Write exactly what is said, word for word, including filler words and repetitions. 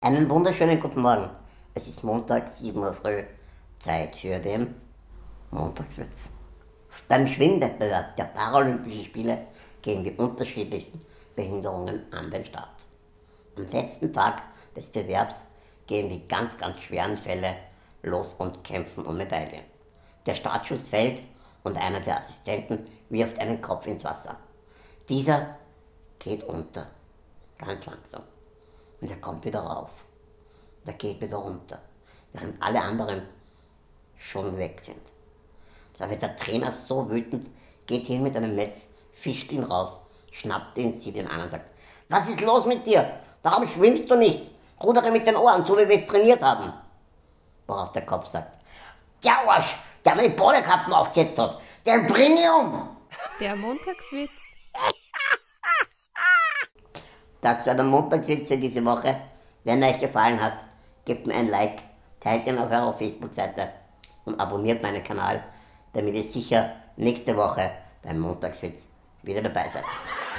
Einen wunderschönen guten Morgen. Es ist Montag, sieben Uhr früh. Zeit für den Montagswitz. Beim Schwimmwettbewerb der Paralympischen Spiele gehen die unterschiedlichsten Behinderungen an den Start. Am letzten Tag des Bewerbs gehen die ganz, ganz schweren Fälle los und kämpfen um Medaillen. Der Startschuss fällt und einer der Assistenten wirft einen Kopf ins Wasser. Dieser geht unter, ganz langsam. Und er kommt wieder rauf. Und er geht wieder runter, während alle anderen schon weg sind. Da wird der Trainer so wütend, geht hin mit einem Netz, fischt ihn raus, schnappt ihn, sieht ihn an und sagt: Was ist los mit dir? Warum schwimmst du nicht? Rudere mit den Ohren, so wie wir es trainiert haben. Worauf der Kopf sagt: Der Arsch, der mir die Bollekappen aufgesetzt hat, den bring ich um. Der Montagswitz. Das war der Montagswitz für diese Woche. Wenn er euch gefallen hat, gebt mir ein Like, teilt ihn auf eurer Facebook-Seite und abonniert meinen Kanal, damit ihr sicher nächste Woche beim Montagswitz wieder dabei seid.